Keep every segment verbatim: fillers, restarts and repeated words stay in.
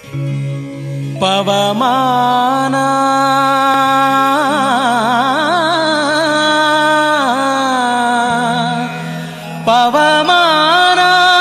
ಪವಮಾನ ಪವಮಾನ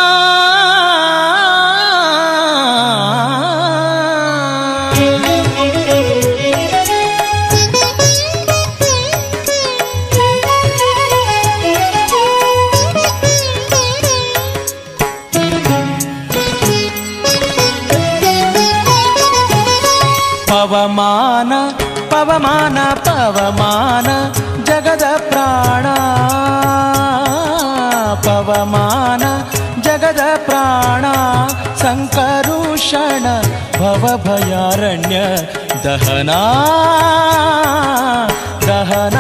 ಪವಮಾನ ಪವಮಾನ ಪವಮಾನ ಜಗದ ಪ್ರಾಣ ಪವಮಾನ ಜಗದ ಪ್ರಾಣ ಸಂಕರುಷಣ ಭವಭಯಾರಣ್ಯ ದಹನ ದಹನ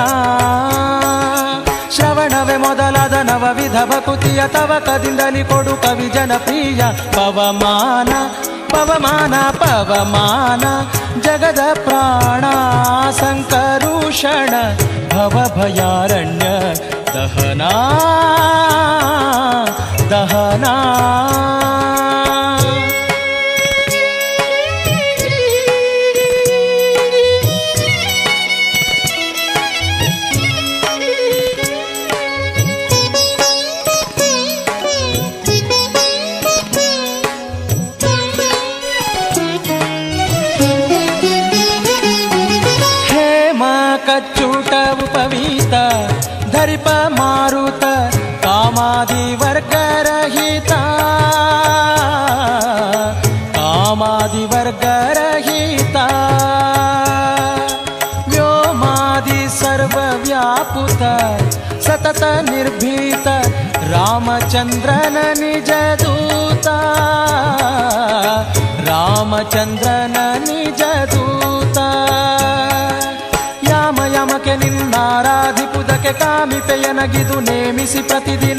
ಶ್ರವಣವೇ ಮೊದಲಾದ ನವವಿಧ ಭಕುತಿಯ ತವಕದಿಂದಲಿ ಕೊಡು ಕವಿ ಜನಪ್ರಿಯ ಪವಮಾನ ಪವಮಾನ ಪವಮಾನ ಜಗದ ಪ್ರಾಣ ಸಂಕರುಷಣ ಭವಭಯಾರಣ್ಯ ದಹನ ದಹನ ಕಚ್ಚೂಟ ಉಪವೀತ ಧರಿಪ ಮಾರುತ ಕಾಮಾದಿ ವರ್ಗರಹಿತ ಕಾಮಾದಿ ವರ್ಗರಹಿತ ವ್ಯೋಮಾದಿ ಸರ್ವವ್ಯಾಪುತ ಸತತ ನಿರ್ಭೀತ ರಾಮಚಂದ್ರನ ನಿಜ ದೂತ ರಾಮಚಂದ್ರನ ನಿಜ ದೂತ ಯಾಮ ಯಮಕೆ ನಿನ್ನಾರಾಧಿಪುದಕ್ಕೆ ಕಾಮಿಪೆಯನಗಿದು ನೇಮಿಸಿ ಪ್ರತಿದಿನ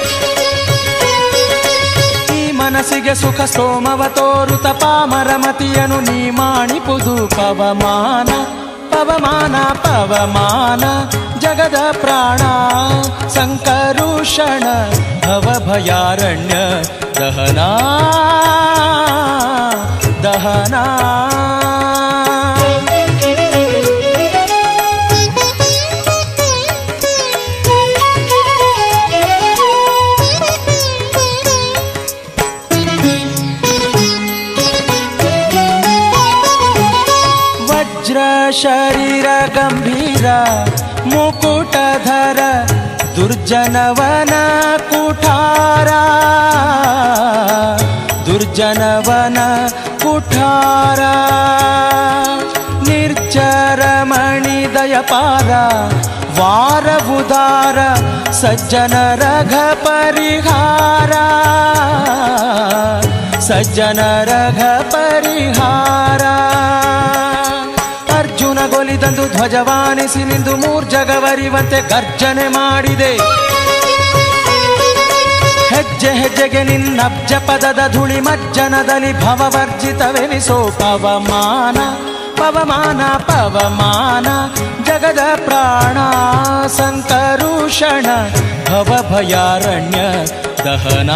ಈ ಮನಸ್ಸಿಗೆ ಸುಖ ಸೋಮವ ತೋರುತ ಪಾಮರಮತಿಯನು ನೀ ಮಾಣಿಪುದು ಪವಮಾನ ಪವಮಾನ ಪವಮಾನ ಜಗದ ಪ್ರಾಣ ಸಂಕರುಷಣ ಭವಭಯಾರಣ್ಯ ದಹನ ದಹನ ಶರೀರ ಗಂಭೀರ ಮುಕುಟಧರ ದುರ್ಜನವನ ಕುಠಾರ ದುರ್ಜನವನ ಕುಠಾರ ನಿರ್ಜರ ಮಣಿದಯಪಾರ ವಾರಬುಧಾರ ಸಜ್ಜನ ರಘ ಪರಿಹಾರ ಸಜ್ಜನ ರಘ ಪರಿಹಾರ ಅರ್ಜುನಗೊಲಿದಂದು ಧ್ವಜವಾನಿಸಿ ನಿಂದು ಮೂರ್ಜಗವರಿವಂತೆ ಗರ್ಜನೆ ಮಾಡಿದೆ ಹೆಜ್ಜೆ ಹೆಜ್ಜೆಗೆ ನಿನ್ನಬ್ಜ ಪದದ ಧೂಳಿ ಮಜ್ಜನದಲ್ಲಿ ಭವವರ್ಜಿತವೆನಿಸೋ ಪವಮಾನ ಪವಮಾನ ಪವಮಾನ ಜಗದ ಪ್ರಾಣ ಸಂಕರುಷಣ ಭವಭಯಾರಣ್ಯ ದಹನ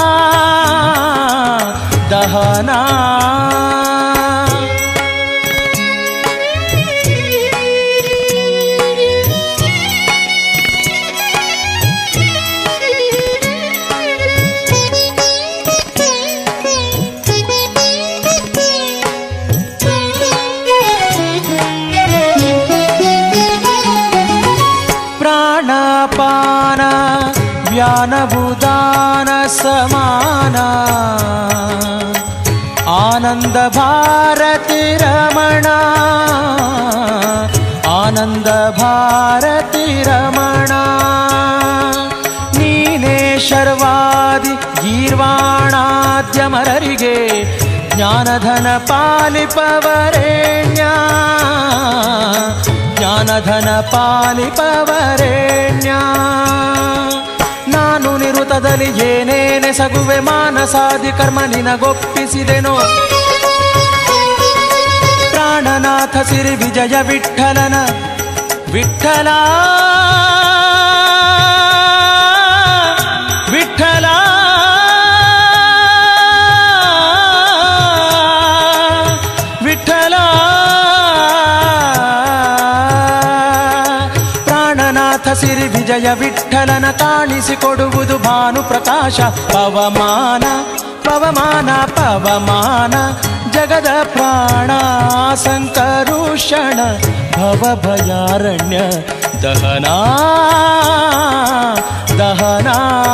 ದಹನ ಪ್ರಾಣಪಾನ ವ್ಯಾನಭುದಾನ ಸಮಾನ ಆನಂದ ಭಾರತಿ ರಮಣ ಆನಂದ ಭಾರತಿ ರಮಣ ನೀನೇ ಶರ್ವಾದಿ ಗೀರ್ವಾಣಾದ್ಯಮರರಿಗೆ ಜ್ಞಾನಧನ ಪಾಲಿಪವರೇಣ್ಯ ಜ್ಞಾನಧನ ಪಾಲಿಪವರೇಣ್ಯ ನಾನು ನಿರುತದಲ್ಲಿ ಏನೇನೆ ಸಗುವೆ ಮಾನಸಾದಿ ಕರ್ಮ ನಿನಗೊಪ್ಪಿಸಿದೆನೋ ಪ್ರಾಣನಾಥ ಸಿರಿ ವಿಜಯ ವಿಠಲನ ವಿಠಲ ವಿಠಲ ವಿಜಯ ವಿಠಲನ ಕಾಣಿಸಿಕೊಡುವುದು ಭಾನು ಪ್ರಕಾಶ. ಪವಮಾನ ಪವಮಾನ ಪವಮಾನ ಜಗದ ಪ್ರಾಣ ಸಂಕರುಷಣ ಭವಭಯಾರಣ್ಯ ದಹನ ದಹನ.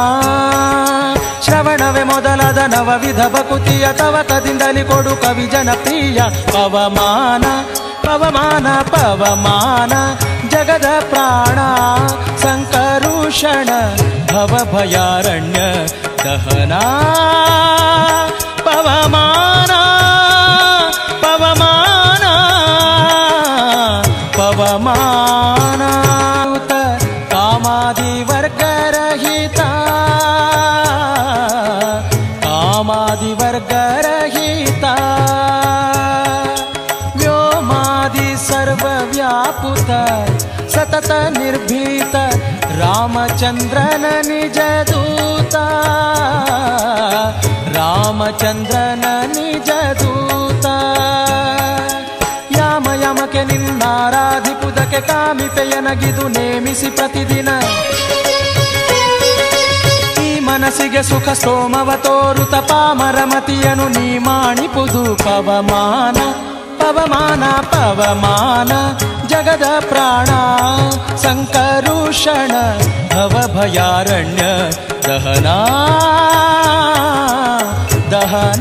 ಶ್ರವಣವೇ ಮೊದಲಾದ ನವವಿಧ ಭಕುತಿಯ ತವಕದಿಂದಲಿ ಕೊಡು ಕವಿ ಜನಪ್ರಿಯ. ಪವಮಾನ ಪವಮಾನ ಪವಮಾನ ಜಗದ ಪ್ರಾಣ ಸಂಕರುಷಣ ಭವಭಯಾರಣ್ಯ ದಹನ. ಪವಮಾನ ಪವಮಾನ ಪವಮಾನ ಕಾಮಾದಿವರ್ಗರಹಿತ ಕಾಮಾದಿವರ್ಗರಹಿತ ವ್ಯೋಮಾದಿ ಸರ್ವವ್ಯಾಪುತ ಸತತ ನಿರ್ಭೀತ ರಾಮಚಂದ್ರನ ನಿಜ ದೂತ ರಾಮಚಂದ್ರನ ನಿಜ ದೂತ. ಯಾಮ ಯಮಕೆ ನಿನ್ನಾರಾಧಿಪುದಕ್ಕೆ ಕಾಮಿಪೆಯನಗಿದು ನೇಮಿಸಿ ಪ್ರತಿದಿನ ಈ ಮನಸ್ಸಿಗೆ ಸುಖ ಸೋಮವ ತೋರುತ ಪಾಮರಮತಿಯನು ನೀ ಮಾಣಿಪುದು. ಪವಮಾನ ಪವಮಾನ ಪವಮಾನ ಜಗದ ಪ್ರಾಣ ಸಂಕರುಷಣ ಭವಭಯಾರಣ್ಯ ದಹನ ದಹನ.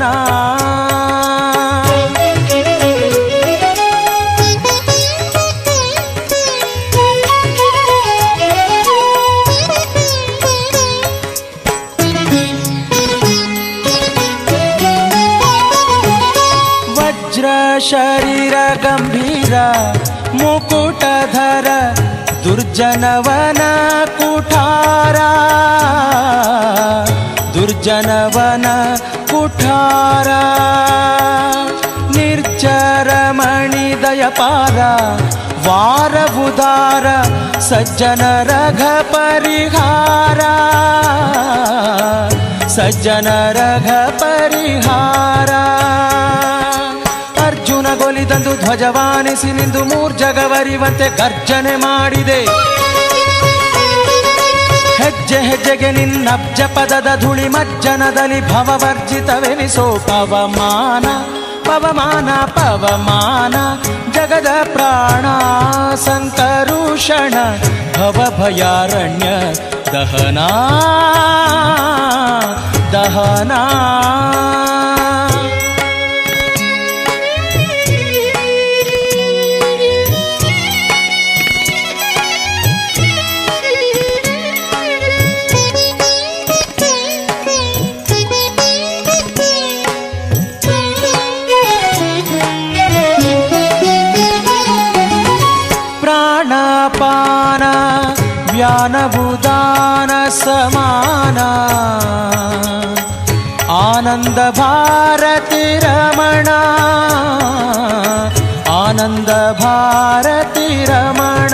ವಜ್ರ ಶರೀರ ಗಂಭೀರ ಮುಕುಟಧರ ದುರ್ಜನವನ ಕುಠಾರ ದುರ್ಜನವನ ಕುಠಾರ. ನಿರ್ಜರ ಮಣಿದಯಪಾರ ವಾರವುದಾರ ಸಜ್ಜನ ರಘ ಪರಿಹಾರ ಸಜ್ಜನ ರಘ ಪರಿಹಾರ. ಅರ್ಜುನ ಗೊಲಿದಂದು ಧ್ವಜವಾನಿಸಿ ನಿಂದು ಮೂರ್ಜಗವರಿವಂತೆ ಗರ್ಜನೆ ಮಾಡಿದೆ. ಹೆಜ್ಜೆ ಹೆಜ್ಜೆಗೆ ನಿನ್ನಬ್ಜ ಪದದ ಧೂಳಿ ಮಜ್ಜನದಲ್ಲಿ ಭವವರ್ಜಿತವೆನಿಸೋ. ಪವಮಾನ ಪವಮಾನ ಪವಮಾನ ಜಗದ ಪ್ರಾಣ ಸಂಕರುಷಣ ಭವಭಯಾರಣ್ಯ ದಹನ ದಹನ. ಪ್ರಾಣಪಾನ ವ್ಯಾನಭುದಾನ ಸಮಾನ ಆನಂದ ಭಾರತಿ ರಮಣ ಆನಂದ ಭಾರತಿ ರಮಣ.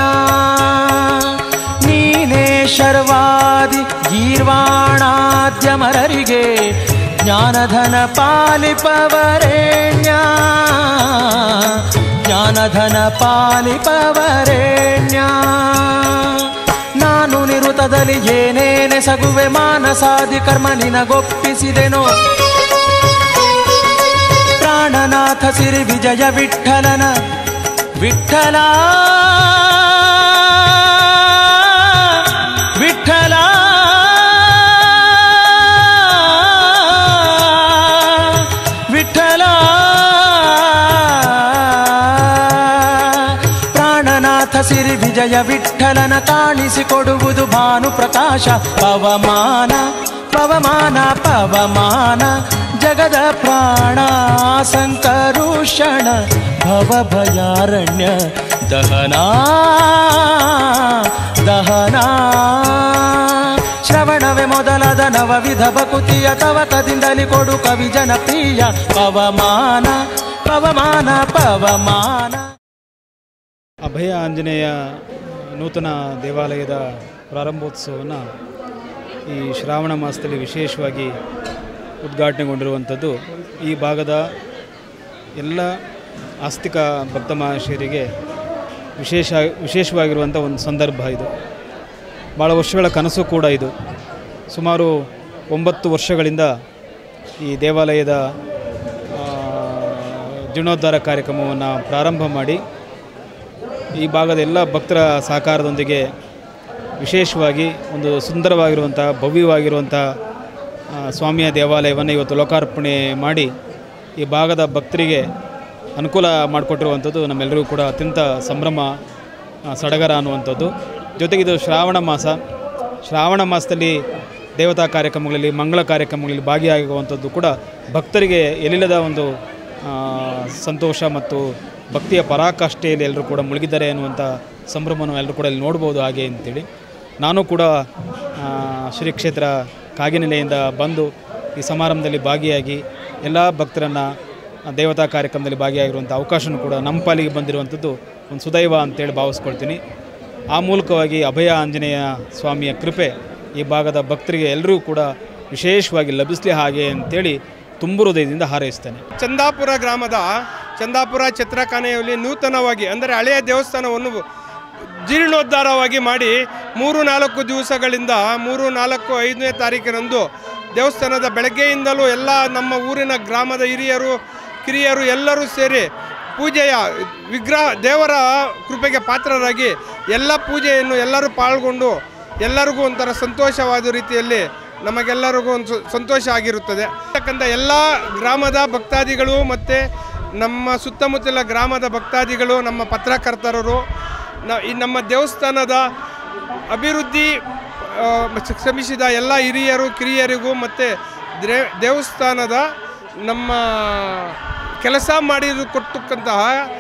ನೀನೇ ಶರ್ವಾದಿ ಗೀರ್ವಾಣಾದ್ಯಮರರಿಗೆ ಜ್ಞಾನಧನ ಪಾಲಿಪವರೇಣ್ಯ ಜ್ಞಾನಧನ ಪಾಲಿಪವರೇಣ್ಯ. ನಾನು ನಿರುತದಲ್ಲಿ ಏನೇನೆ ಸಗುವೆ ಮಾನಸಾದಿ ಕರ್ಮ ನಿನಗೊಪ್ಪಿಸಿದೆನೋ. ಪ್ರಾಣನಾಥ ಸಿರಿ ವಿಜಯ ವಿಠಲನ ವಿಠಲ ವಿಠಲ ವಿಠಲ. ಪ್ರಾಣನಾಥ ಸಿರಿ ವಿಜಯ ವಿಠಲನ ಕಾಣಿಸಿಕೊಡುವುದು ಭಾನು ಪ್ರಕಾಶ. ಪವಮಾನ ಪವಮಾನ ಪವಮಾನ ಜಗದ ಪ್ರಾಣ ಸಂಕರುಷಣ ಭವಭಯಾರಣ್ಯ ದಹನ ದಹನ. ಶ್ರವಣವೇ ಮೊದಲಾದ ನವವಿಧ ಭಕುತಿಯ ತವಕದಿಂದಲಿ ಕೊಡು ಕವಿ ಜನಪ್ರಿಯ. ಪವಮಾನ ಪವಮಾನ ಪವಮಾನ. ಅಭಯ ಆಂಜನೇಯ ನೂತನ ದೇವಾಲಯದ ಪ್ರಾರಂಭೋತ್ಸವವನ್ನು ಈ ಶ್ರಾವಣ ಮಾಸದಲ್ಲಿ ವಿಶೇಷವಾಗಿ ಉದ್ಘಾಟನೆಗೊಂಡಿರುವಂಥದ್ದು ಈ ಭಾಗದ ಎಲ್ಲ ಆಸ್ತಿಕ ಭಕ್ತ ಮಹಾಶಯರಿಗೆ ವಿಶೇಷ ವಿಶೇಷವಾಗಿರುವಂಥ ಒಂದು ಸಂದರ್ಭ ಇದು. ಭಾಳ ವರ್ಷಗಳ ಕನಸು ಕೂಡ ಇದು. ಸುಮಾರು ಒಂಬತ್ತು ವರ್ಷಗಳಿಂದ ಈ ದೇವಾಲಯದ ಜೀರ್ಣೋದ್ಧಾರ ಕಾರ್ಯಕ್ರಮವನ್ನು ಪ್ರಾರಂಭ ಮಾಡಿ ಈ ಭಾಗದ ಎಲ್ಲ ಭಕ್ತರ ಸಹಕಾರದೊಂದಿಗೆ ವಿಶೇಷವಾಗಿ ಒಂದು ಸುಂದರವಾಗಿರುವಂಥ ಭವ್ಯವಾಗಿರುವಂಥ ಸ್ವಾಮಿಯ ದೇವಾಲಯವನ್ನು ಇವತ್ತು ಲೋಕಾರ್ಪಣೆ ಮಾಡಿ ಈ ಭಾಗದ ಭಕ್ತರಿಗೆ ಅನುಕೂಲ ಮಾಡಿಕೊಟ್ಟಿರುವಂಥದ್ದು ನಮ್ಮೆಲ್ಲರಿಗೂ ಕೂಡ ಅತ್ಯಂತ ಸಂಭ್ರಮ, ಸಡಗರ ಅನ್ನುವಂಥದ್ದು. ಜೊತೆಗೆ ಇದು ಶ್ರಾವಣ ಮಾಸ. ಶ್ರಾವಣ ಮಾಸದಲ್ಲಿ ದೇವತಾ ಕಾರ್ಯಕ್ರಮಗಳಲ್ಲಿ, ಮಂಗಳ ಕಾರ್ಯಕ್ರಮಗಳಲ್ಲಿ ಭಾಗಿಯಾಗುವಂಥದ್ದು ಕೂಡ ಭಕ್ತರಿಗೆ ಎಲ್ಲಿಲ್ಲದ ಒಂದು ಸಂತೋಷ ಮತ್ತು ಭಕ್ತಿಯ ಪರಾಕಾಷ್ಠೆಯಲ್ಲಿ ಎಲ್ಲರೂ ಕೂಡ ಮುಳುಗಿದ್ದಾರೆ ಅನ್ನುವಂಥ ಸಂಭ್ರಮವನ್ನು ಎಲ್ಲರೂ ಕೂಡ ಇಲ್ಲಿ ನೋಡ್ಬೋದು. ಹಾಗೆ ಅಂತೇಳಿ ನಾನು ಕೂಡ ಶ್ರೀ ಕ್ಷೇತ್ರ ಕಾಗಿನೆಲೆಯಿಂದ ಬಂದು ಈ ಸಮಾರಂಭದಲ್ಲಿ ಭಾಗಿಯಾಗಿ ಎಲ್ಲ ಭಕ್ತರನ್ನು ದೇವತಾ ಕಾರ್ಯಕ್ರಮದಲ್ಲಿ ಭಾಗಿಯಾಗಿರುವಂಥ ಅವಕಾಶವೂ ಕೂಡ ನಮ್ಮ ಪಾಲಿಗೆ ಬಂದಿರುವಂಥದ್ದು ಒಂದು ಸುದೈವ ಅಂತೇಳಿ ಭಾವಿಸ್ಕೊಳ್ತೀನಿ. ಆ ಮೂಲಕವಾಗಿ ಅಭಯ ಆಂಜನೇಯ ಸ್ವಾಮಿಯ ಕೃಪೆ ಈ ಭಾಗದ ಭಕ್ತರಿಗೆ ಎಲ್ಲರೂ ಕೂಡ ವಿಶೇಷವಾಗಿ ಲಭಿಸಲಿ ಹಾಗೆ ಅಂತೇಳಿ ತುಂಬ ಹೃದಯದಿಂದ ಹಾರೈಸ್ತೇನೆ. ಚಂದಾಪುರ ಗ್ರಾಮದ ಚಂದಾಪುರ ಛತ್ರಖಾನೆಯಲ್ಲಿ ನೂತನವಾಗಿ ಅಂದರೆ ಹಳೆಯ ದೇವಸ್ಥಾನವನ್ನು ಜೀರ್ಣೋದ್ಧಾರವಾಗಿ ಮಾಡಿ ಮೂರು ನಾಲ್ಕು ದಿವಸಗಳಿಂದ ಮೂರು ನಾಲ್ಕು ಐದನೇ ತಾರೀಕಿನಂದು ದೇವಸ್ಥಾನದ ಬೆಳಗ್ಗೆಯಿಂದಲೂ ಎಲ್ಲ ನಮ್ಮ ಊರಿನ ಗ್ರಾಮದ ಹಿರಿಯರು ಕಿರಿಯರು ಎಲ್ಲರೂ ಸೇರಿ ಪೂಜೆಯ ವಿಗ್ರಹ ದೇವರ ಕೃಪೆಗೆ ಪಾತ್ರರಾಗಿ ಎಲ್ಲ ಪೂಜೆಯನ್ನು ಎಲ್ಲರೂ ಪಾಲ್ಗೊಂಡು ಎಲ್ಲರಿಗೂ ಒಂಥರ ಸಂತೋಷವಾದ ರೀತಿಯಲ್ಲಿ ನಮಗೆಲ್ಲರಿಗೂ ಒಂದು ಸಂತೋಷ ಆಗಿರುತ್ತದೆ. ಯಾಕಂದರೆ ಎಲ್ಲ ಗ್ರಾಮದ ಭಕ್ತಾದಿಗಳು ಮತ್ತು ನಮ್ಮ ಸುತ್ತಮುತ್ತಲ ಗ್ರಾಮದ ಭಕ್ತಾದಿಗಳು, ನಮ್ಮ ಪತ್ರಕರ್ತರು, ನ ಈ ನಮ್ಮ ದೇವಸ್ಥಾನದ ಅಭಿವೃದ್ಧಿ ಶ್ರಮಿಸಿದ ಎಲ್ಲ ಹಿರಿಯರು ಕಿರಿಯರಿಗೂ ಮತ್ತು ದೇವಸ್ಥಾನದ ನಮ್ಮ ಕೆಲಸ ಮಾಡಿರು ಕೊಟ್ಟಕ್ಕಂತಹ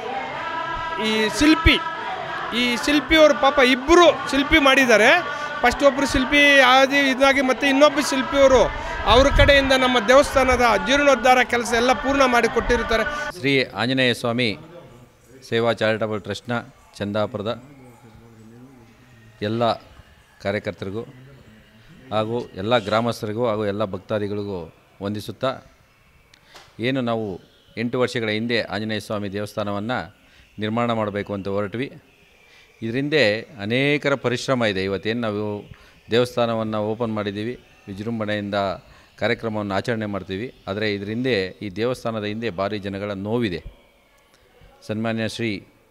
ಈ ಶಿಲ್ಪಿ ಈ ಶಿಲ್ಪಿಯವರು ಪಾಪ ಇಬ್ಬರು ಶಿಲ್ಪಿ ಮಾಡಿದ್ದಾರೆ. ಫಸ್ಟ್ ಒಬ್ಬರು ಶಿಲ್ಪಿ ಆದಿ ಇದಾಗಿ ಮತ್ತು ಇನ್ನೊಬ್ಬ ಶಿಲ್ಪಿಯವರು ಅವ್ರ ಕಡೆಯಿಂದ ನಮ್ಮ ದೇವಸ್ಥಾನದ ಜೀರ್ಣೋದ್ಧಾರ ಕೆಲಸ ಎಲ್ಲ ಪೂರ್ಣ ಮಾಡಿಕೊಟ್ಟಿರ್ತಾರೆ. ಶ್ರೀ ಆಂಜನೇಯ ಸ್ವಾಮಿ ಸೇವಾ ಚಾರಿಟಬಲ್ ಟ್ರಸ್ಟ್ನ ಚಂದಾಪುರದ ಎಲ್ಲ ಕಾರ್ಯಕರ್ತರಿಗೂ ಹಾಗೂ ಎಲ್ಲ ಗ್ರಾಮಸ್ಥರಿಗೂ ಹಾಗೂ ಎಲ್ಲ ಭಕ್ತಾದಿಗಳಿಗೂ ವಂದಿಸುತ್ತಾ, ಏನು ನಾವು ಎಂಟು ವರ್ಷಗಳ ಹಿಂದೆ ಆಂಜನೇಯ ಸ್ವಾಮಿ ದೇವಸ್ಥಾನವನ್ನು ನಿರ್ಮಾಣ ಮಾಡಬೇಕು ಅಂತ ಹೊರಟ್ವಿ. ಇದರಿಂದ ಅನೇಕರ ಪರಿಶ್ರಮ ಇದೆ. ಇವತ್ತೇನು ನಾವು ದೇವಸ್ಥಾನವನ್ನು ಓಪನ್ ಮಾಡಿದ್ದೀವಿ, ವಿಜೃಂಭಣೆಯಿಂದ ಕಾರ್ಯಕ್ರಮವನ್ನು ಆಚರಣೆ ಮಾಡ್ತೀವಿ. ಆದರೆ ಇದರಿಂದ ಈ ದೇವಸ್ಥಾನದ ಹಿಂದೆ ಭಾರಿ ಜನಗಳ ನೋವಿದೆ. ಸನ್ಮಾನ್ಯ ಶ್ರೀ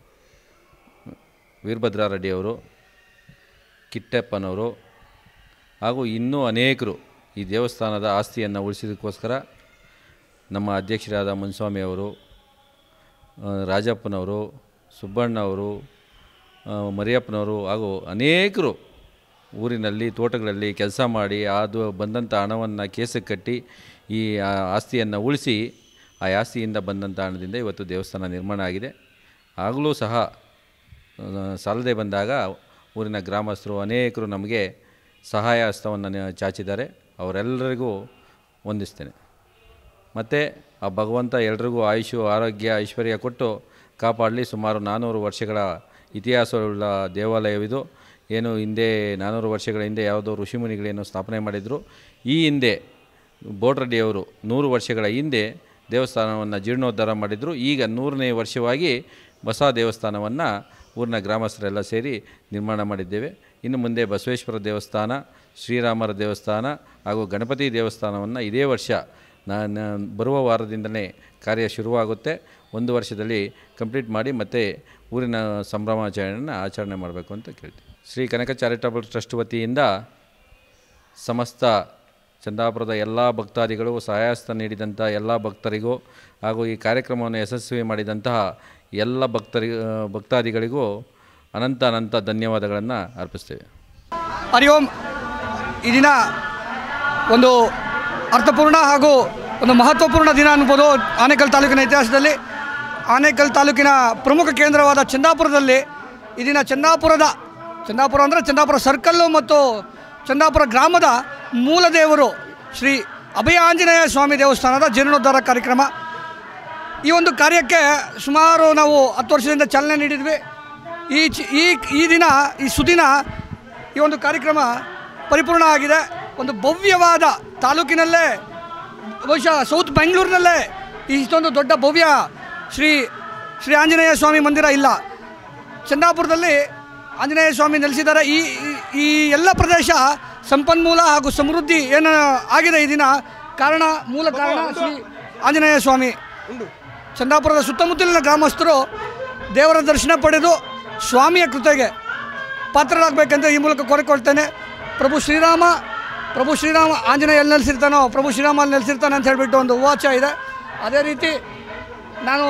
ವೀರಭದ್ರಾರೆಡ್ಡಿಯವರು, ಕಿಟ್ಟಪ್ಪನವರು ಹಾಗೂ ಇನ್ನೂ ಅನೇಕರು ಈ ದೇವಸ್ಥಾನದ ಆಸ್ತಿಯನ್ನು ಉಳಿಸಿದಕ್ಕೋಸ್ಕರ ನಮ್ಮ ಅಧ್ಯಕ್ಷರಾದ ಮುನ್ಸ್ವಾಮಿಯವರು, ರಾಜಪ್ಪನವರು, ಸುಬ್ಬಣ್ಣವರು, ಮರಿಯಪ್ಪನವರು ಹಾಗೂ ಅನೇಕರು ಊರಿನಲ್ಲಿ ತೋಟಗಳಲ್ಲಿ ಕೆಲಸ ಮಾಡಿ ಅದು ಬಂದಂಥ ಹಣವನ್ನು ಕೇಸಕ್ಕೆ ಕಟ್ಟಿ ಈ ಆಸ್ತಿಯನ್ನು ಉಳಿಸಿ ಆ ಆಸ್ತಿಯಿಂದ ಬಂದಂಥ ಹಣದಿಂದ ಇವತ್ತು ದೇವಸ್ಥಾನ ನಿರ್ಮಾಣ ಆಗಿದೆ. ಆಗಲೂ ಸಹ ಸಾಲದೆ ಬಂದಾಗ ಊರಿನ ಗ್ರಾಮಸ್ಥರು ಅನೇಕರು ನಮಗೆ ಸಹಾಯ ಹಸ್ತವನ್ನು ಚಾಚಿದ್ದಾರೆ. ಅವರೆಲ್ಲರಿಗೂ ವಂದಿಸ್ತೇನೆ. ಮತ್ತು ಆ ಭಗವಂತ ಎಲ್ರಿಗೂ ಆಯುಷು, ಆರೋಗ್ಯ, ಐಶ್ವರ್ಯ ಕೊಟ್ಟು ಕಾಪಾಡಲಿ. ಸುಮಾರು ನಾನ್ನೂರು ವರ್ಷಗಳ ಇತಿಹಾಸವುಳ್ಳ ದೇವಾಲಯವಿದು. ಏನು ಹಿಂದೆ ನಾನ್ನೂರು ವರ್ಷಗಳ ಹಿಂದೆ ಯಾವುದೋ ಋಷಿಮುನಿಗಳೇನು ಸ್ಥಾಪನೆ ಮಾಡಿದರು. ಈ ಹಿಂದೆ ಬೋಟ್ರೆಡ್ಡಿಯವರು ನೂರು ವರ್ಷಗಳ ಹಿಂದೆ ದೇವಸ್ಥಾನವನ್ನು ಜೀರ್ಣೋದ್ಧಾರ ಮಾಡಿದರು. ಈಗ ನೂರನೇ ವರ್ಷವಾಗಿ ಹೊಸ ದೇವಸ್ಥಾನವನ್ನು ಊರಿನ ಗ್ರಾಮಸ್ಥರೆಲ್ಲ ಸೇರಿ ನಿರ್ಮಾಣ ಮಾಡಿದ್ದೇವೆ. ಇನ್ನು ಮುಂದೆ ಬಸವೇಶ್ವರ ದೇವಸ್ಥಾನ, ಶ್ರೀರಾಮರ ದೇವಸ್ಥಾನ ಹಾಗೂ ಗಣಪತಿ ದೇವಸ್ಥಾನವನ್ನು ಇದೇ ವರ್ಷ ನಾನು ಬರುವ ವಾರದಿಂದಲೇ ಕಾರ್ಯ ಶುರುವಾಗುತ್ತೆ. ಒಂದು ವರ್ಷದಲ್ಲಿ ಕಂಪ್ಲೀಟ್ ಮಾಡಿ ಮತ್ತು ಊರಿನ ಸಂಭ್ರಮಾಚರಣೆಯನ್ನು ಆಚರಣೆ ಮಾಡಬೇಕು ಅಂತ ಕೇಳ್ತೀವಿ. ಶ್ರೀ ಕನಕ ಚಾರಿಟಬಲ್ ಟ್ರಸ್ಟ್ ವತಿಯಿಂದ ಸಮಸ್ತ ಚಂದಾಪುರದ ಎಲ್ಲ ಭಕ್ತಾದಿಗಳು, ಸಹಾಯಹಸ್ತ ನೀಡಿದಂಥ ಎಲ್ಲ ಭಕ್ತರಿಗೂ ಹಾಗೂ ಈ ಕಾರ್ಯಕ್ರಮವನ್ನು ಯಶಸ್ವಿ ಮಾಡಿದಂತಹ ಎಲ್ಲ ಭಕ್ತರಿ ಭಕ್ತಾದಿಗಳಿಗೂ ಅನಂತ ಅನಂತ ಧನ್ಯವಾದಗಳನ್ನು ಅರ್ಪಿಸ್ತೇವೆ. ಹರಿ ಓಂ. ಈ ದಿನ ಒಂದು ಅರ್ಥಪೂರ್ಣ ಹಾಗೂ ಒಂದು ಮಹತ್ವಪೂರ್ಣ ದಿನ ಅನ್ಬೋದು. ಆನೇಕಲ್ ತಾಲೂಕಿನ ಇತಿಹಾಸದಲ್ಲಿ ಆನೇಕಲ್ ತಾಲೂಕಿನ ಪ್ರಮುಖ ಕೇಂದ್ರವಾದ ಚಂದಾಪುರದಲ್ಲಿ ಈ ದಿನ ಚಂದಾಪುರದ ಚಂದಾಪುರ ಅಂದರೆ ಚಂದಾಪುರ ಸರ್ಕಲ್ಲು ಮತ್ತು ಚಂದಾಪುರ ಗ್ರಾಮದ ಮೂಲ ದೇವರು ಶ್ರೀ ಅಭಯ ಆಂಜನೇಯ ಸ್ವಾಮಿ ದೇವಸ್ಥಾನದ ಜೀರ್ಣೋದ್ಧಾರ ಕಾರ್ಯಕ್ರಮ. ಈ ಒಂದು ಕಾರ್ಯಕ್ಕೆ ಸುಮಾರು ನಾವು ಹತ್ತು ವರ್ಷದಿಂದ ಚಾಲನೆ ನೀಡಿದ್ವಿ. ಈ ಚಿ ಈ ಈ ದಿನ ಈ ಸುದಿನ ಈ ಒಂದು ಕಾರ್ಯಕ್ರಮ ಪರಿಪೂರ್ಣ ಆಗಿದೆ. ಒಂದು ಭವ್ಯವಾದ ತಾಲೂಕಿನಲ್ಲೇ, ಬಹುಶಃ ಸೌತ್ ಬೆಂಗಳೂರಿನಲ್ಲೇ ಇಷ್ಟೊಂದು ದೊಡ್ಡ ಭವ್ಯ ಶ್ರೀ ಶ್ರೀ ಆಂಜನೇಯ ಸ್ವಾಮಿ ಮಂದಿರ ಇಲ್ಲ. ಚಂದಾಪುರದಲ್ಲಿ ಆಂಜನೇಯ ಸ್ವಾಮಿ ನೆಲೆಸಿದ್ದಾರೆ. ಈ ಈ ಎಲ್ಲ ಪ್ರದೇಶ ಸಂಪನ್ಮೂಲ ಹಾಗೂ ಸಮೃದ್ಧಿ ಏನು ಆಗಿದೆ ಈ ದಿನ ಕಾರಣ ಮೂಲ ಕಾರಣ ಶ್ರೀ ಆಂಜನೇಯ ಸ್ವಾಮಿ. ಚಂದಾಪುರದ ಸುತ್ತಮುತ್ತಲಿನ ಗ್ರಾಮಸ್ಥರು ದೇವರ ದರ್ಶನ ಪಡೆದು ಸ್ವಾಮಿಯ ಕೃತೆಗೆ ಪಾತ್ರರಾಗಬೇಕಂತ ಈ ಮೂಲಕ ಕೋರಿಕೊಳ್ತೇನೆ. ಪ್ರಭು ಶ್ರೀರಾಮ ಪ್ರಭು ಶ್ರೀರಾಮ ಆಂಜನೇಯ ಎಲ್ಲಿ ನೆಲೆಸಿರ್ತಾನೋ ಪ್ರಭು ಶ್ರೀರಾಮ ಅಲ್ಲಿ ನೆಲೆಸಿರ್ತಾನೆ ಅಂತ ಹೇಳಿಬಿಟ್ಟು ಒಂದು ವಾಚ ಇದೆ. ಅದೇ ರೀತಿ ನಾನು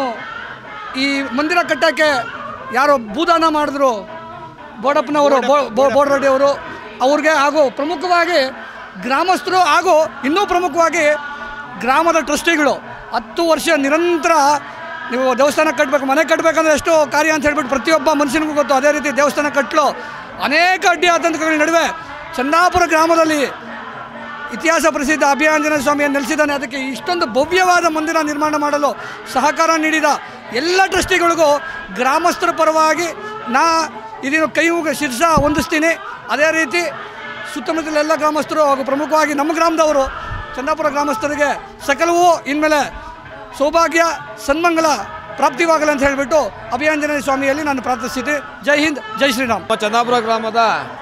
ಈ ಮಂದಿರ ಕಟ್ಟೋಕ್ಕೆ ಯಾರೋ ಭೂದಾನ ಮಾಡಿದ್ರು ಬೋಡಪ್ಪನವರು ಬೋಡರೆಡ್ಡಿಯವರು ಅವ್ರಿಗೆ ಹಾಗೂ ಪ್ರಮುಖವಾಗಿ ಗ್ರಾಮಸ್ಥರು ಹಾಗೂ ಇನ್ನೂ ಪ್ರಮುಖವಾಗಿ ಗ್ರಾಮದ ಟ್ರಸ್ಟಿಗಳು ಹತ್ತು ವರ್ಷ ನಿರಂತರ ನೀವು ದೇವಸ್ಥಾನ ಕಟ್ಟಬೇಕು ಮನೆ ಕಟ್ಟಬೇಕಂದ್ರೆ ಎಷ್ಟೋ ಕಾರ್ಯ ಅಂತ ಹೇಳ್ಬಿಟ್ಟು ಪ್ರತಿಯೊಬ್ಬ ಮನುಷ್ಯನಿಗೂ ಗೊತ್ತು. ಅದೇ ರೀತಿ ದೇವಸ್ಥಾನ ಕಟ್ಟಲು ಅನೇಕ ಅಡ್ಡಿ ಆತಂಕಗಳ ನಡುವೆ ಚಂದಾಪುರ ಗ್ರಾಮದಲ್ಲಿ ಇತಿಹಾಸ ಪ್ರಸಿದ್ಧ ಅಭಯಾಂಜನೇಯ ಸ್ವಾಮಿಯನ್ನು ನೆಲೆಸಿದ್ದಾನೆ. ಅದಕ್ಕೆ ಇಷ್ಟೊಂದು ಭವ್ಯವಾದ ಮಂದಿರ ನಿರ್ಮಾಣ ಮಾಡಲು ಸಹಕಾರ ನೀಡಿದ ಎಲ್ಲ ಟ್ರಸ್ಟಿಗಳಿಗೂ ಗ್ರಾಮಸ್ಥರ ಪರವಾಗಿ ನಾ ಇದನ್ನು ಕೈ ಮುಗಿ ಶಿರ್ಸ ಹೊಂದಿಸ್ತೀನಿ. ಅದೇ ರೀತಿ ಸುತ್ತಮುತ್ತಲ ಎಲ್ಲ ಗ್ರಾಮಸ್ಥರು ಹಾಗೂ ಪ್ರಮುಖವಾಗಿ ನಮ್ಮ ಗ್ರಾಮದವರು ಚಂದಾಪುರ ಗ್ರಾಮಸ್ಥರಿಗೆ ಸಕಲವೂ ಇನ್ಮೇಲೆ ಸೌಭಾಗ್ಯ ಸನ್ಮಂಗಲ ಪ್ರಾಪ್ತಿವಾಗಲಿ ಅಂತ ಹೇಳಿಬಿಟ್ಟು ಅಭಯಾಂಜನೇಯ ಸ್ವಾಮಿಯಲ್ಲಿ ನಾನು ಪ್ರಾರ್ಥಿಸಿದ್ದೆ. ಜೈ ಹಿಂದ್, ಜೈ ಶ್ರೀರಾಮ್. ಚಂದಾಪುರ ಗ್ರಾಮದ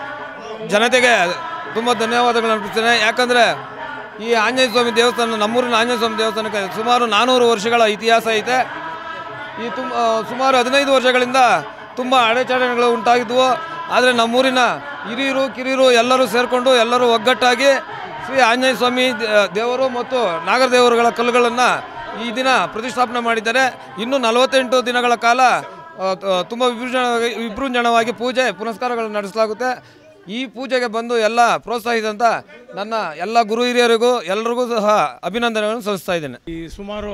ಜನತೆಗೆ ತುಂಬ ಧನ್ಯವಾದಗಳು ಅರ್ಪಿಸ್ತೇನೆ. ಯಾಕಂದರೆ ಈ ಆಂಜನೇಯ ಸ್ವಾಮಿ ದೇವಸ್ಥಾನ ನಮ್ಮೂರಿನ ಆಂಜನೇಯ ಸ್ವಾಮಿ ದೇವಸ್ಥಾನಕ್ಕೆ ಸುಮಾರು ನಾನ್ನೂರು ವರ್ಷಗಳ ಇತಿಹಾಸ ಐತೆ. ಈ ತುಂಬ ಸುಮಾರು ಹದಿನೈದು ವರ್ಷಗಳಿಂದ ತುಂಬ ಅಡೆತಡೆಗಳು ಉಂಟಾಗಿದ್ವು. ಆದರೆ ನಮ್ಮೂರಿನ ಹಿರಿಯರು ಕಿರಿಯರು ಎಲ್ಲರೂ ಸೇರಿಕೊಂಡು ಎಲ್ಲರೂ ಒಗ್ಗಟ್ಟಾಗಿ ಶ್ರೀ ಆಂಜನೇಯ ಸ್ವಾಮಿ ದೇವರು ಮತ್ತು ನಾಗರದೇವರುಗಳ ಕಲ್ಲುಗಳನ್ನು ಈ ದಿನ ಪ್ರತಿಷ್ಠಾಪನೆ ಮಾಡಿದ್ದಾರೆ. ಇನ್ನು ನಲವತ್ತೆಂಟು ದಿನಗಳ ಕಾಲ ತುಂಬ ವಿಜೃಂಭಣವಾಗಿ ವಿಜೃಂಭಣವಾಗಿ ಪೂಜೆ ಪುನಸ್ಕಾರಗಳು ನಡೆಸಲಾಗುತ್ತೆ. ಈ ಪೂಜೆಗೆ ಬಂದು ಎಲ್ಲ ಪ್ರೋತ್ಸಾಹಿಸಿದಂಥ ನನ್ನ ಎಲ್ಲ ಗುರು ಹಿರಿಯರಿಗೂ ಎಲ್ಲರಿಗೂ ಸಹ ಅಭಿನಂದನೆಗಳನ್ನು ಸಲ್ಲಿಸ್ತಾ ಇದ್ದೇನೆ. ಈ ಸುಮಾರು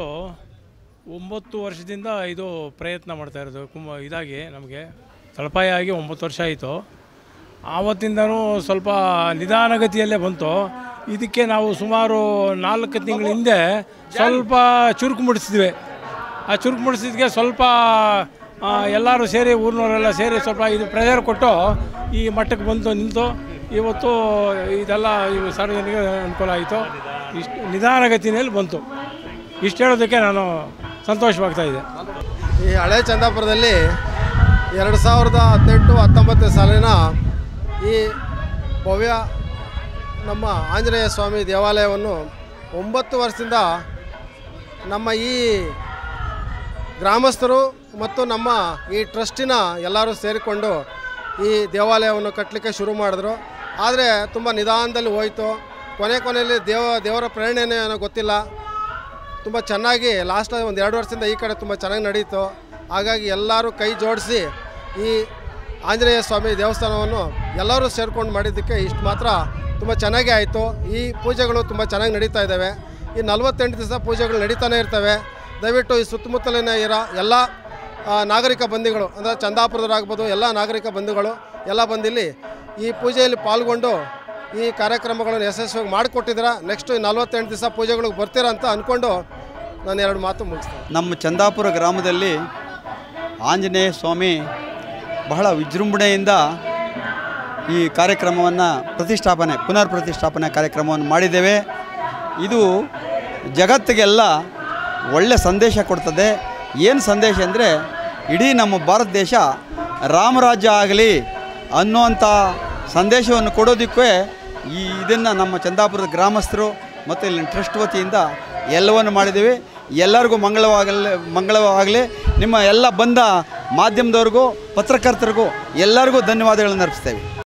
ಒಂಬತ್ತು ವರ್ಷದಿಂದ ಇದು ಪ್ರಯತ್ನ ಮಾಡ್ತಾ ಇರೋದು ಕುಂಭ ಇದಾಗಿ ನಮಗೆ ತಳಪಾಯ ಆಗಿ ಒಂಬತ್ತು ವರ್ಷ ಆಯಿತು. ಆವತ್ತಿಂದನೂ ಸ್ವಲ್ಪ ನಿಧಾನಗತಿಯಲ್ಲೇ ಬಂತು. ಇದಕ್ಕೆ ನಾವು ಸುಮಾರು ನಾಲ್ಕು ತಿಂಗಳ ಹಿಂದೆ ಸ್ವಲ್ಪ ಚುರುಕು ಮುಡಿಸಿದ್ವಿ. ಆ ಚುರುಕು ಮುಡಿಸಿದ್ಗೆ ಸ್ವಲ್ಪ ಎಲ್ಲರೂ ಸೇರಿ ಊರಿನವರೆಲ್ಲ ಸೇರಿ ಸ್ವಲ್ಪ ಇದು ಪ್ರೆಷರ್ ಕೊಟ್ಟು ಈ ಮಟ್ಟಕ್ಕೆ ಬಂತು ನಿಂತು ಇವತ್ತು ಇದೆಲ್ಲ ಇವು ಸಾರ್ವಜನಿಕ ಅನುಕೂಲ ಆಯಿತು. ಇಷ್ಟು ನಿಧಾನಗತಿಯಲ್ಲಿ ಬಂತು. ಇಷ್ಟು ಹೇಳೋದಕ್ಕೆ ನಾನು ಸಂತೋಷವಾಗ್ತಾಯಿದೆ. ಈ ಹಳೆ ಚಂದಾಪುರದಲ್ಲಿ ಎರಡು ಸಾವಿರದ ಹದಿನೆಂಟು ಹತ್ತೊಂಬತ್ತು ಸಾಲಿನ ಈ ಭವ್ಯ ನಮ್ಮ ಆಂಜನೇಯ ಸ್ವಾಮಿ ದೇವಾಲಯವನ್ನು ಒಂಬತ್ತು ವರ್ಷದಿಂದ ನಮ್ಮ ಈ ಗ್ರಾಮಸ್ಥರು ಮತ್ತು ನಮ್ಮ ಈ ಟ್ರಸ್ಟಿನ ಎಲ್ಲರೂ ಸೇರಿಕೊಂಡು ಈ ದೇವಾಲಯವನ್ನು ಕಟ್ಟಲಿಕ್ಕೆ ಶುರು ಮಾಡಿದ್ರು. ಆದರೆ ತುಂಬ ನಿಧಾನದಲ್ಲಿ ಹೋಯಿತು. ಕೊನೆ ಕೊನೆಯಲ್ಲಿ ದೇವ ದೇವರ ಪ್ರೇರಣೆನೇ ಏನೋ ಗೊತ್ತಿಲ್ಲ, ತುಂಬ ಚೆನ್ನಾಗಿ ಲಾಸ್ಟ್ ಒಂದು ಎರಡು ವರ್ಷದಿಂದ ಈ ಕಡೆ ತುಂಬ ಚೆನ್ನಾಗಿ ನಡೀತು. ಹಾಗಾಗಿ ಎಲ್ಲರೂ ಕೈ ಜೋಡಿಸಿ ಈ ಆಂಜನೇಯ ಸ್ವಾಮಿ ದೇವಸ್ಥಾನವನ್ನು ಎಲ್ಲರೂ ಸೇರ್ಕೊಂಡು ಮಾಡಿದ್ದಕ್ಕೆ ಇಷ್ಟು ಮಾತ್ರ ತುಂಬ ಚೆನ್ನಾಗೇ ಆಯಿತು. ಈ ಪೂಜೆಗಳು ತುಂಬ ಚೆನ್ನಾಗಿ ನಡೀತಾ ಇದ್ದಾವೆ. ಈ ನಲವತ್ತೆಂಟು ದಿವಸ ಪೂಜೆಗಳು ನಡೀತಾನೆ ಇರ್ತವೆ. ದಯವಿಟ್ಟು ಈ ಸುತ್ತಮುತ್ತಲಿನ ಇರೋ ಎಲ್ಲ ನಾಗರಿಕ ಬಂಧುಗಳು ಅಂದರೆ ಚಂದಾಪುರದವರಾಗ್ಬೋದು ಎಲ್ಲ ನಾಗರಿಕ ಬಂಧುಗಳು ಎಲ್ಲ ಬಂದಿಲ್ಲಿ ಈ ಪೂಜೆಯಲ್ಲಿ ಪಾಲ್ಗೊಂಡು ಈ ಕಾರ್ಯಕ್ರಮಗಳನ್ನು ಯಶಸ್ವಿಯಾಗಿ ಮಾಡಿಕೊಟ್ಟಿದ್ದೀರಾ. ನೆಕ್ಸ್ಟು ಈ ನಲವತ್ತೆಂಟು ದಿವಸ ಪೂಜೆಗಳಿಗೆ ಬರ್ತೀರಾ ಅಂತ ಅಂದ್ಕೊಂಡು ನಾನು ಎರಡು ಮಾತು ಮುಗಿಸ್ತೇನೆ. ನಮ್ಮ ಚಂದಾಪುರ ಗ್ರಾಮದಲ್ಲಿ ಆಂಜನೇಯ ಸ್ವಾಮಿ ಬಹಳ ವಿಜೃಂಭಣೆಯಿಂದ ಈ ಕಾರ್ಯಕ್ರಮವನ್ನು ಪ್ರತಿಷ್ಠಾಪನೆ ಪುನರ್ ಪ್ರತಿಷ್ಠಾಪನೆ ಕಾರ್ಯಕ್ರಮವನ್ನು ಮಾಡಿದ್ದೇವೆ. ಇದು ಜಗತ್ತಿಗೆಲ್ಲ ಒಳ್ಳೆಯ ಸಂದೇಶ ಕೊಡ್ತದೆ. ಏನು ಸಂದೇಶ ಅಂದರೆ ಇಡೀ ನಮ್ಮ ಭಾರತ ದೇಶ ರಾಮರಾಜ್ಯ ಆಗಲಿ ಅನ್ನುವಂಥ ಸಂದೇಶವನ್ನು ಕೊಡೋದಕ್ಕೆ ಈ ಇದನ್ನು ನಮ್ಮ ಚಂದಾಪುರದ ಗ್ರಾಮಸ್ಥರು ಮತ್ತು ಇಲ್ಲಿನ ಟ್ರಸ್ಟ್ ವತಿಯಿಂದ ಎಲ್ಲವನ್ನು ಮಾಡಿದ್ದೇವೆ. ಎಲ್ಲರಿಗೂ ಮಂಗಳವಾಗಲಿ ಮಂಗಳವಾಗಲಿ. ನಿಮ್ಮ ಎಲ್ಲ ಬಂದ ಮಾಧ್ಯಮದವ್ರಿಗೂ ಪತ್ರಕರ್ತರಿಗೂ ಎಲ್ಲರಿಗೂ ಧನ್ಯವಾದಗಳನ್ನು ಅರ್ಪಿಸ್ತೇವೆ.